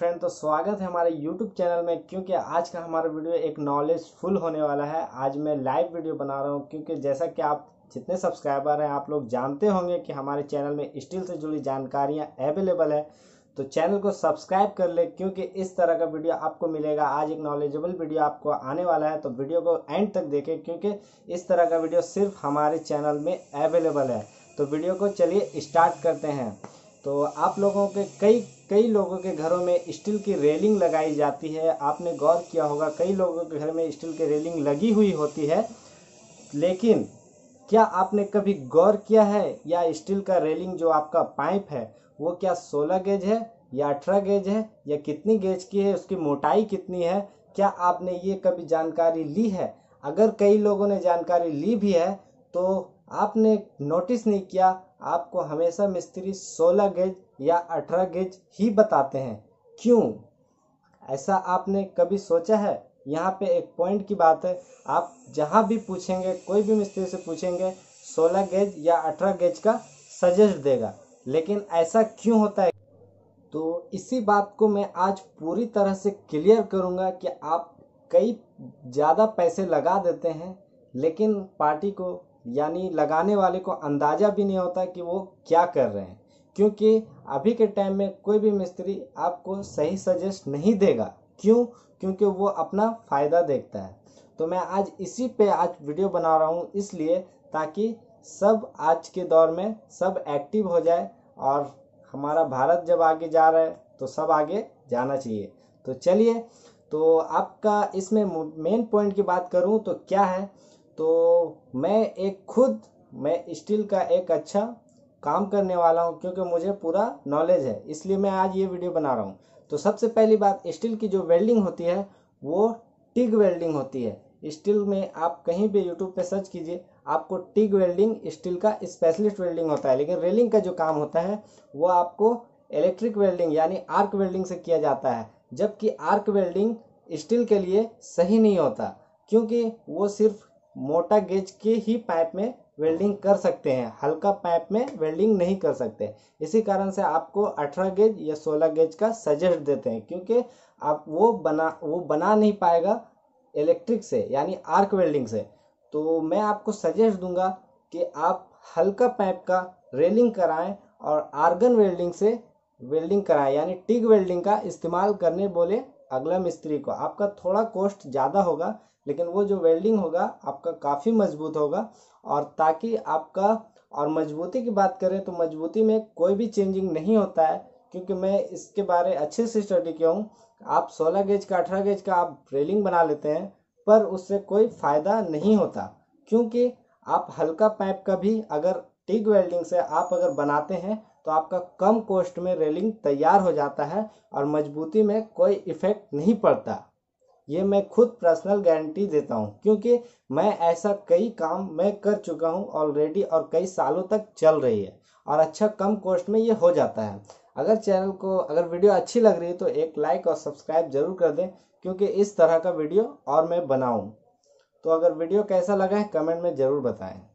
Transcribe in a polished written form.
Friend, तो स्वागत है हमारे YouTube चैनल में। क्योंकि आज का हमारा वीडियो एक नॉलेजफुल होने वाला है। आज मैं लाइव वीडियो बना रहा हूं क्योंकि जैसा कि आप जितने सब्सक्राइबर हैं आप लोग जानते होंगे कि हमारे चैनल में स्टील से जुड़ी जानकारियां अवेलेबल है। तो चैनल को सब्सक्राइब कर ले क्योंकि इस तरह का वीडियो आपको मिलेगा। आज एक नॉलेजेबल वीडियो आपको आने वाला है, तो वीडियो को एंड तक देखें क्योंकि इस तरह का वीडियो सिर्फ हमारे चैनल में अवेलेबल है। तो वीडियो को चलिए स्टार्ट करते हैं। तो आप लोगों के कई लोगों के घरों में स्टील की रेलिंग लगाई जाती है। आपने गौर किया होगा कई लोगों के घर में स्टील की रेलिंग लगी हुई होती है, लेकिन क्या आपने कभी गौर किया है या स्टील का रेलिंग जो आपका पाइप है वो क्या 16 गेज है या 18 गेज है या कितनी गेज की है, उसकी मोटाई कितनी है? क्या आपने ये कभी जानकारी ली है? अगर कई लोगों ने जानकारी ली भी है तो आपने नोटिस नहीं किया, आपको हमेशा मिस्त्री 16 गेज या 18 गेज ही बताते हैं। क्यों ऐसा आपने कभी सोचा है? यहाँ पे एक पॉइंट की बात है, आप जहाँ भी पूछेंगे, कोई भी मिस्त्री से पूछेंगे 16 गेज या 18 गेज का सजेस्ट देगा। लेकिन ऐसा क्यों होता है? तो इसी बात को मैं आज पूरी तरह से क्लियर करूँगा कि आप कई ज़्यादा पैसे लगा देते हैं, लेकिन पार्टी को यानी लगाने वाले को अंदाज़ा भी नहीं होता कि वो क्या कर रहे हैं। क्योंकि अभी के टाइम में कोई भी मिस्त्री आपको सही सजेस्ट नहीं देगा। क्यों? क्योंकि वो अपना फ़ायदा देखता है। तो मैं आज इसी पे आज वीडियो बना रहा हूँ, इसलिए ताकि सब आज के दौर में सब एक्टिव हो जाए, और हमारा भारत जब आगे जा रहा है तो सब आगे जाना चाहिए। तो चलिए, तो आपका इसमें मेन पॉइंट की बात करूं तो क्या है, तो मैं स्टील का एक अच्छा काम करने वाला हूं क्योंकि मुझे पूरा नॉलेज है, इसलिए मैं आज ये वीडियो बना रहा हूं। तो सबसे पहली बात, स्टील की जो वेल्डिंग होती है वो टिग वेल्डिंग होती है। स्टील में आप कहीं भी यूट्यूब पे सर्च कीजिए, आपको टिग वेल्डिंग स्टील का स्पेशलिस्ट वेल्डिंग होता है। लेकिन रेलिंग का जो काम होता है वो आपको इलेक्ट्रिक वेल्डिंग यानी आर्क वेल्डिंग से किया जाता है। जबकि आर्क वेल्डिंग स्टील के लिए सही नहीं होता, क्योंकि वो सिर्फ मोटा गेज के ही पाइप में वेल्डिंग कर सकते हैं, हल्का पाइप में वेल्डिंग नहीं कर सकते। इसी कारण से आपको 18 गेज या 16 गेज का सजेस्ट देते हैं, क्योंकि आप वो बना नहीं पाएगा इलेक्ट्रिक से यानी आर्क वेल्डिंग से। तो मैं आपको सजेस्ट दूंगा कि आप हल्का पाइप का रेलिंग कराएं और आर्गन वेल्डिंग से वेल्डिंग कराएं, यानी टिग वेल्डिंग का इस्तेमाल करने बोले अगला मिस्त्री को। आपका थोड़ा कॉस्ट ज़्यादा होगा, लेकिन वो जो वेल्डिंग होगा आपका काफ़ी मजबूत होगा। और ताकि आपका, और मजबूती की बात करें तो मजबूती में कोई भी चेंजिंग नहीं होता है, क्योंकि मैं इसके बारे अच्छे से स्टडी किया हूँ। आप 16 गेज का 18 गेज का आप रेलिंग बना लेते हैं, पर उससे कोई फ़ायदा नहीं होता, क्योंकि आप हल्का पाइप का भी अगर टिग वेल्डिंग से आप अगर बनाते हैं तो आपका कम कॉस्ट में रेलिंग तैयार हो जाता है और मजबूती में कोई इफेक्ट नहीं पड़ता। ये मैं खुद पर्सनल गारंटी देता हूँ, क्योंकि मैं ऐसा कई काम मैं कर चुका हूँ ऑलरेडी, और कई सालों तक चल रही है और अच्छा कम कॉस्ट में ये हो जाता है। अगर वीडियो अच्छी लग रही है तो एक लाइक और सब्सक्राइब जरूर कर दें, क्योंकि इस तरह का वीडियो और मैं बनाऊँ। तो अगर वीडियो कैसा लगा है कमेंट में ज़रूर बताएं।